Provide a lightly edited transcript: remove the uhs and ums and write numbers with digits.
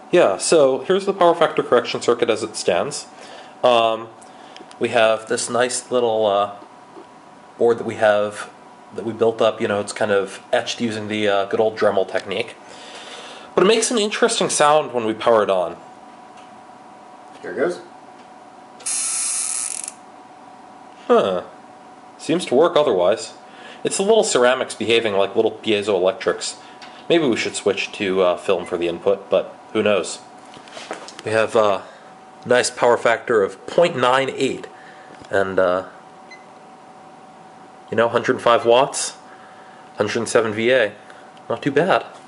Yeah, so here's the power factor correction circuit as it stands. We have this nice little board that we built up. It's kind of etched using the good old Dremel technique. But it makes an interesting sound when we power it on. Here it goes. Huh. Seems to work otherwise. It's the little ceramics behaving like little piezoelectrics. Maybe we should switch to film for the input, but who knows. We have a nice power factor of 0.98 and 105 watts, 107 VA. Not too bad.